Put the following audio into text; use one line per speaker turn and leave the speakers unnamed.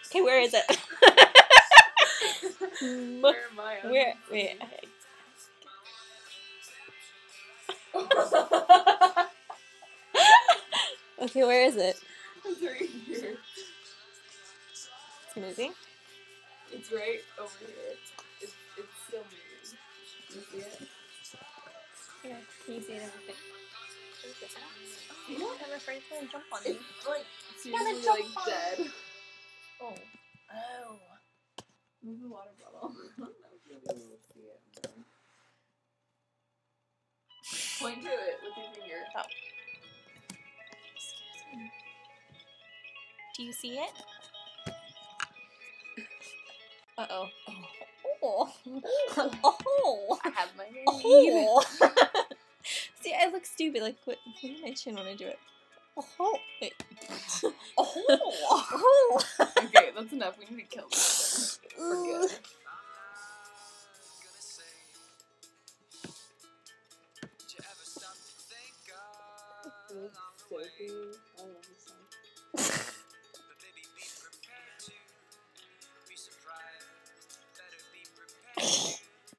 Okay, where is it?
Where am I?
Where? Wait. Okay, where is it?
It's right here.
It's moving.
It's right over here. It's still moving. You see it?
Here, can you see it in the thing?
You don't
I'm afraid it's gonna jump on me.
It's like seriously
jump
like
on
dead.
Oh. Oh.
Move the water bottle. I don't know if you'll be able to see it. Point to it with your finger.
Oh. Do you see it? Uh-oh. Oh. Oh.
I have my name.
Oh. See, I look stupid. Like, what do my chin when I do it? Oh. Wait. Oh.
Okay, that's enough. We need to kill this thing. We're good. So cool. I love this song.